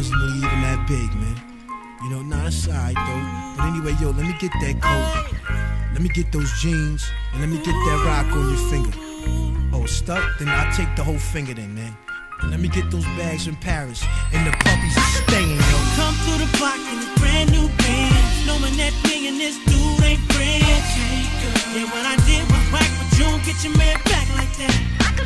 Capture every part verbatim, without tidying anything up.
wasn't really even that big, man. You know, nah, it's alright though. But anyway, yo, let me get that coat. Let me get those jeans. And let me get that rock on your finger. Oh, stuck? Then I'll take the whole finger then, man. And let me get those bags from Paris. And the puppies are staying, yo. Come through the block in a brand new Benz, knowing that me and this dude ain't friends. Yeah, what I did was whack, but you don't get your man back like that.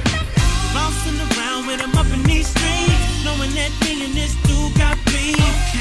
Bouncing around with him up in these streets, knowing that me and this dude got beef.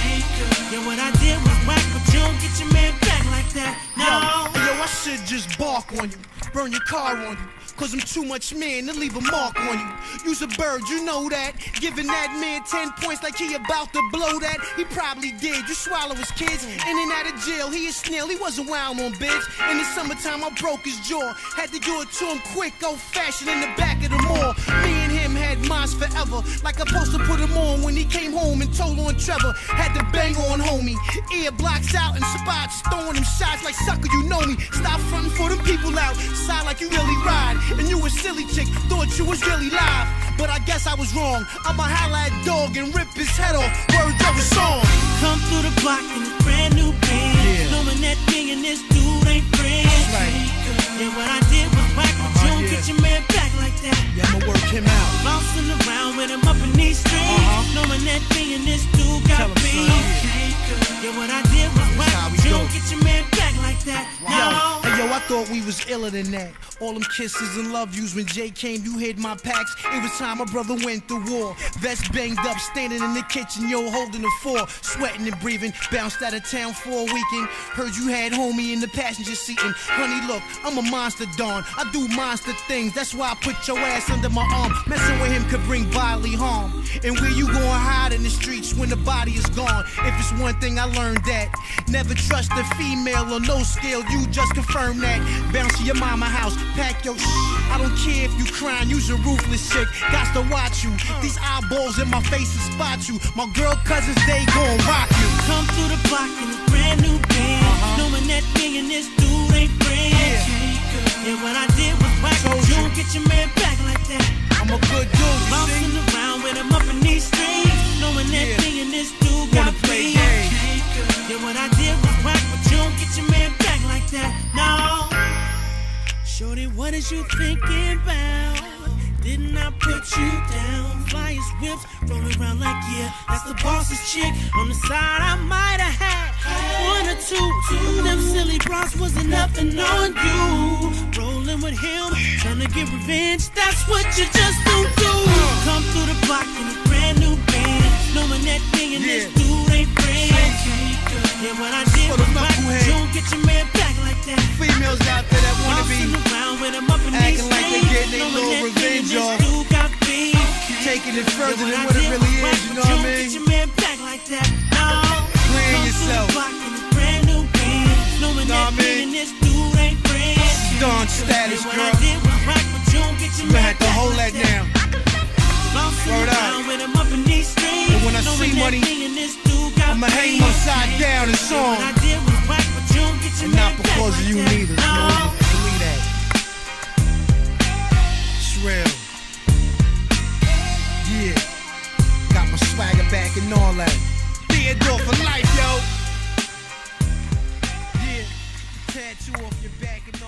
Yeah, what I did was whack, but you don't get your man back like that. No. Yo, yo, I should just bark on you, burn your car on you. Cause I'm too much man to leave a mark on you. You's a bird, you know that. Giving that man ten points like he about to blow that. He probably did. You swallow his kids. In and out of jail, he a snail. He wasn't wild on bitch. In the summertime, I broke his jaw. Had to do it to him quick, old fashioned in the back of the mall. Me and him had minds forever. Like I'm supposed to put him on when he came home and told on Trevor. Had to bang on homie. Ear blocks out and spots. Throwing them shots like sucker, you know me. Stop fronting for them people out. Side like you really ride. And you a silly chick, thought you was really live. But I guess I was wrong. I'ma holla at dog and rip his head off. Words of a song. Come through the block in a brand new Benz, yeah. Knowing that me and this dude ain't friends. Right. Yeah, what I did was whack, but uh-huh, you don't yeah. get your man back like that. Yeah, I'ma work him out. Bouncing around with him up in these streets, uh-huh. Knowing that me and this dude got beef. Yeah, what I did was whack, but you don't get your man back like that. Wow. No. Hey, yo, I thought we was iller than that. All them kisses and love yous when Jay came, you hid my packs. It was time my brother went to war. Vest banged up, standing in the kitchen, yo, holding the four. Sweating and breathing, bounced out of town for a weekend. Heard you had homie in the passenger seat. And honey, look, I'm a monster, Dawn. I do monster things, that's why I put your ass under my arm. Messing with him could bring bodily harm. And where you gonna hide in the streets when the body is gone? If it's one thing I learned that, never trust a female or no scale, you just confirm that. Bounce to your mama house, pack your shit. I don't care if you crying, you's a ruthless chick. Got to watch you. These eyeballs in my face will spot you. My girl cousins, they gon' rock you. Come through the block in a brand new Benz, uh-huh. Knowing that me and this dude ain't friends. Yeah, yeah, what I did was whack, but you don't get your man back like that. I'm a good dude, you bouncing see? around with him up in these streets, knowing that yeah. me and this dude got beef. Yeah, what I did was whack, but you don't get your man back like that. No. Shorty, what is you thinking about? Didn't I put you down? Flyers, whips, rolling around like, yeah, that's the boss's chick. On the side, I might have had one or two. two. Them silly bras wasn't nothing on you. Rolling with him, trying to get revenge. That's what you just don't do. Come through the block in a brand new Benz, knowing that me and yeah. this dude ain't friends. Yeah, what I did was whack, you don't get your man back like that. Females out there that wanna be acting like they getting their little revenge off, taking it further than what it really is, you know what I mean? Clear yourself. Know what I mean? Dawn status, girl. You gonna have to hold that down. Word out. And when I see money, I'ma hang my side down and song. And not because of you neither. You know, believe that. It's real. Yeah. Got my swagger back and all that. Theodore for life, yo. Yeah. Tattoo off your back and all